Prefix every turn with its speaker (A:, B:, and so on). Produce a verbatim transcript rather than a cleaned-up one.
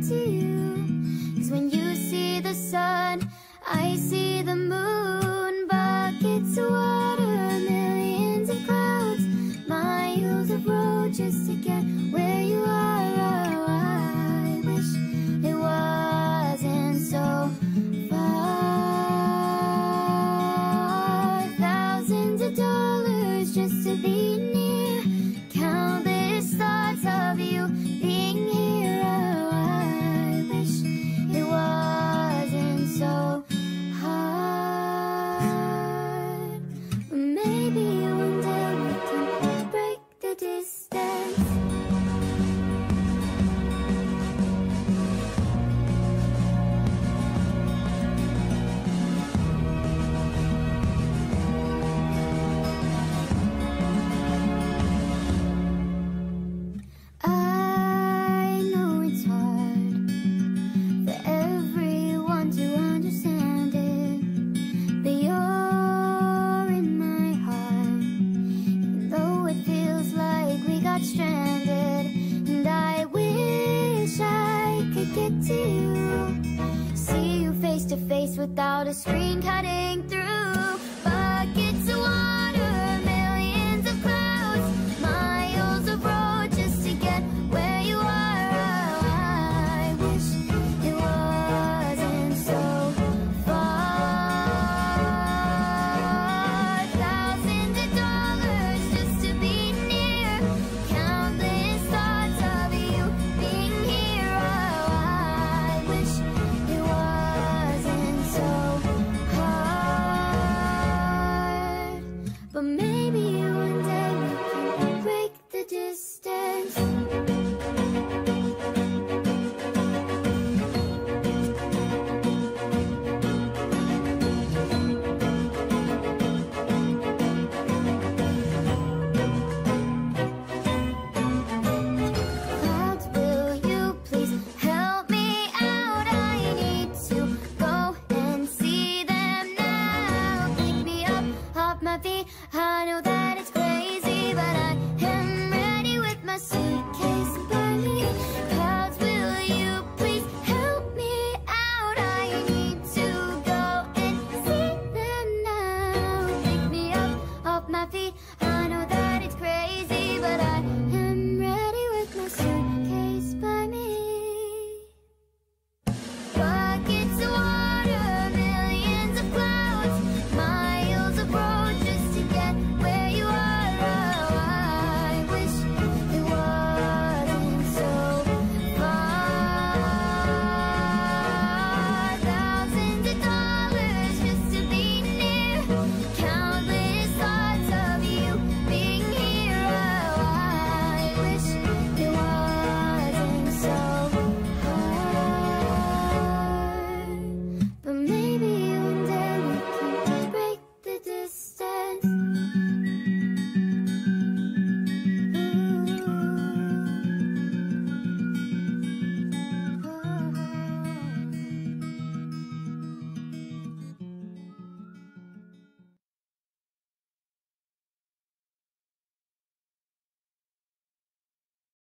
A: to you. 'Cause when you see the sun, I see the moon. Buckets of water, millions of clouds, miles of road just to get where you are. Oh, I wish it wasn't so far. Thousands of dollars just to be near, countless thoughts of you being here. Oh, I wish it wasn't so hard. Maybe one day we can break the distance. I know it's hard for everyone to understand it, but you're in my heart, even though it feels like we got stranded. And I wish I could get to you, see you face to face without a screen cutting through.